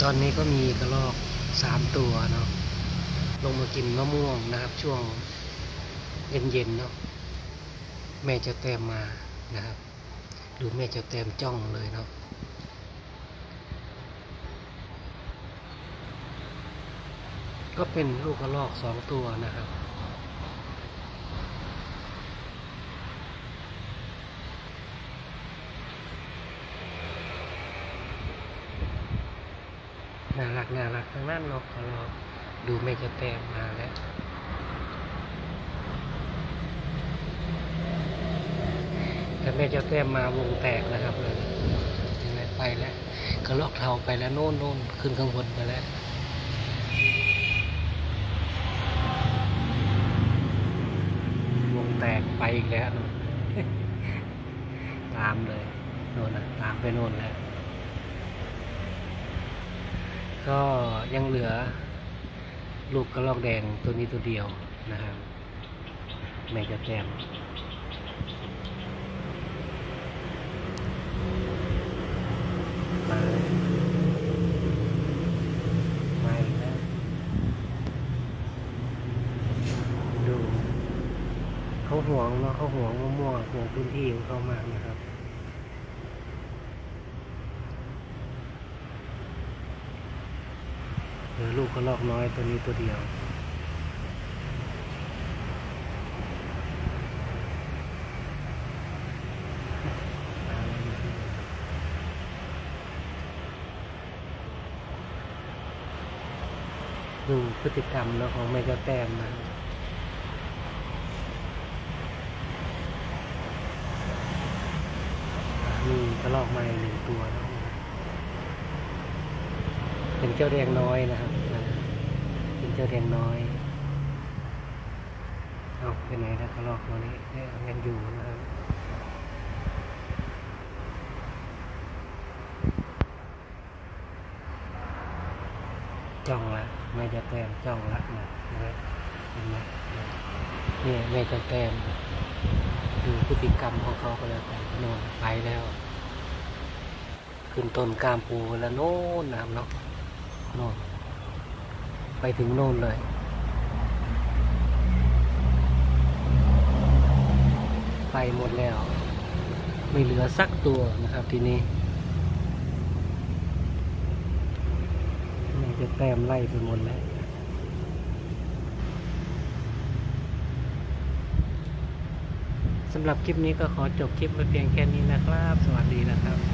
ตอนนี้ก็มีกระรอก3 ตัวเนาะลงมากินมะม่วงนะครับช่วงเย็นๆเนาะแม่เจ้าแต้มมานะครับดูแม่เจ้าแต้มจ้องเลยเนาะก็เป็นลูกกระรอก2 ตัวนะครับน่ารักทั้งนั้นเนาะกระรอกดูแม่เจ้าแต้มมาแล้วแต่แม่เจ้าแต้มมาวงแตกนะครับเลยยังไงไปแล้วกระรอกเทาไปแล้วโน่นขึ้นข้างบนไปแล้ววงแตกไปอีกแล้วตามเลยโน่นนะตามไปโน่นแล้วก็ยังเหลือลูกกระรอกแดงตัวนี้ตัวเดียวนะครับแม่เจ้าแต้มมาอีกแล้วดูเขาห่วงเนาะเขาห่วงมะม่วงห่วงพื้นที่ของเขามากนะครับเหลือลูกกระรอกน้อยตัวนี้ตัวเดียวดูพฤติกรรมแล้วของแม่เจ้าแต้มนะมีกระรอกมา1 ตัวนะเป็นเจ้าแดงน้อยนะครับเป็นเจ้าแดงน้อยเอาไปไหนแล้วกระรอกตัวนี้ยังอยู่นะครับจ้องละแม่เจ้าแต้มจ้องละนะเห็นไหมนี่แม่เจ้าแต้มดูพฤติกรรมของเขาก็แล้วกันโน่นไปแล้วขึ้นต้นกามปูแล้วโน่นนะครับเนาะโน่นไปถึงโน่นเลยไปหมดแล้วไม่เหลือสักตัวนะครับทีนี้จะแต้มไล่ไปหมดแล้วสำหรับคลิปนี้ก็ขอจบคลิปไปเพียงแค่นี้นะครับสวัสดีนะครับ